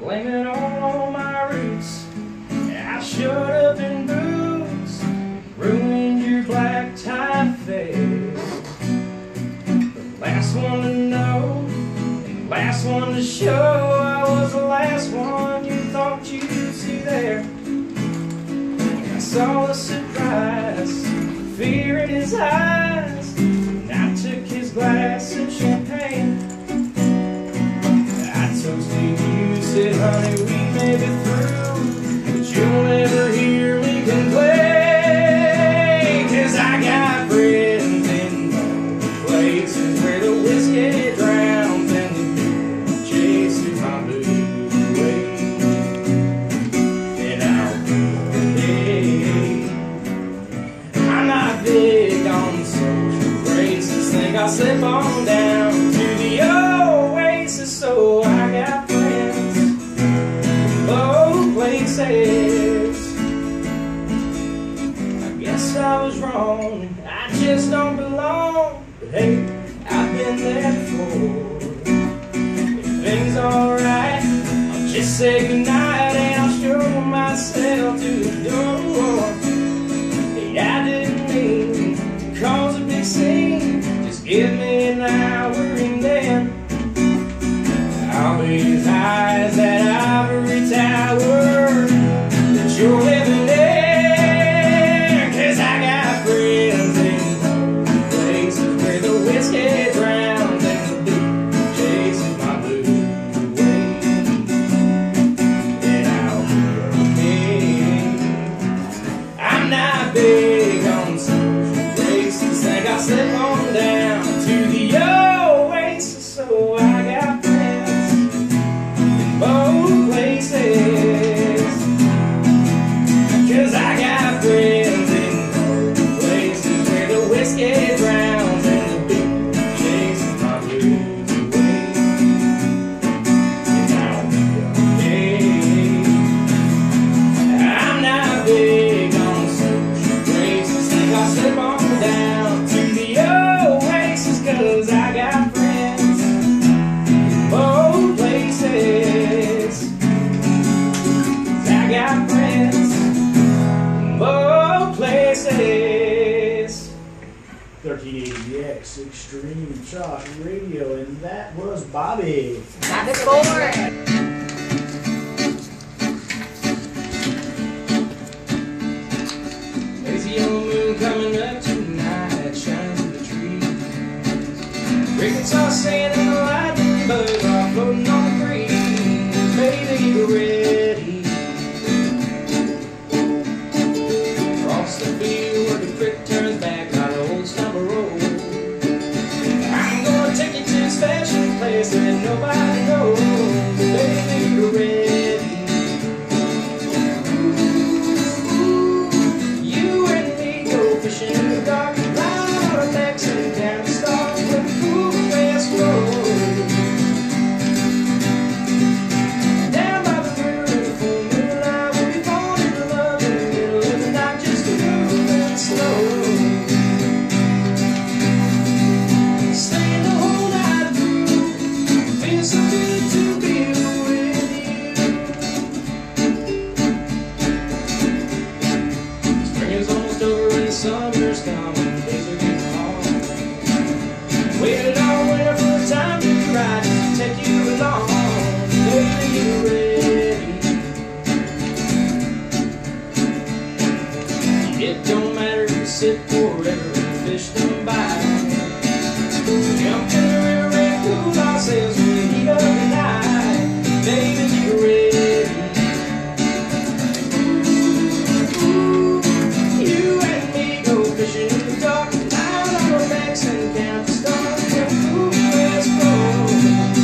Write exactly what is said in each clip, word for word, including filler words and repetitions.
blame it on all my roots. I showed up in boots, ruined your black tie face. The last one to know, and the last one to show. I was the last one you thought you'd see there. I saw the surprise, fear in his eyes, and I took his glass of champagne. I toasted you, said, honey, we may be through, but you'll never hear me complain. Cause I got friends in the places where the whiskey drowns and the beer chases my blues away. And I'll be okay. I'm not big on social graces, think I'll slip on down to the oasis. So I got friends in both places. I guess I was wrong, I just don't belong. But hey, I've been there before. If things alright, I'll just say goodnight and I'll show myself to the door. Hey, I didn't mean to cause a big scene. Just give me an hour and then I'll be as high as that ivory tower that you're living in. Cause I got friends in those places where the whiskey drowns and the beer chases my blues away. And I'll be okay. I'm not big on social graces, think I'll slip on down to the oasis. So I got both places. Cause I got friends in both places where the whiskey drowns and the beer chases my blues away. And I'll be okay. I'm not big on social graces, think I'll slip on down to the oasis. Cause I got friends in both places. I got friends in both places. thirteen eighty X Extreme Shock Radio, and that was Bobby. Not before. Lazy old moon coming up tonight, shines in the trees. Crickets are singing in the light, and birds are floating on the breeze. Baby, you're ready. Across the field where the creek turns back by the old stumble road, I'm gonna take you to a special place that nobody knows. Baby, you're ready. You and me go fishing in the dark, lying on our backs and down the stars where the cool west flows. Down by the river in the full moonlight, we'll be falling in love in the middle of the night, just moving slow. Staying the whole night through, feels so good to be with you. Spring is almost over and summer's coming, days are getting long. Waited all winter for the time to ride to take you along. Baby, you're ready. It don't matter if you sit forever and the fish don't bite. Jump in the river and cool ourselves in the heat of the night. Baby, you're ready. You and me go fishing in the dark, lying on our backs and count the stars where the cool west flows.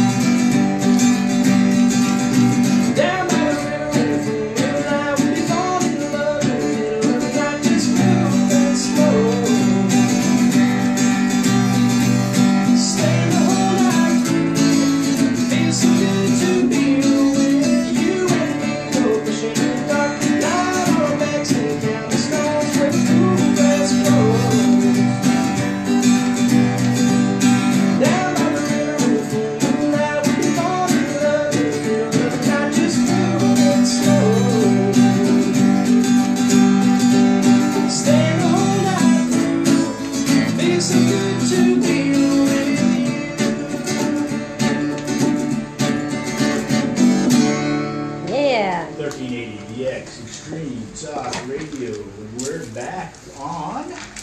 Down by the river in the full moonlight, we'll be falling in love in the middle of the night, just moving slow. feels so good to be with you. Yeah. thirteen eighty V X Extreme Talk Radio. And we're back on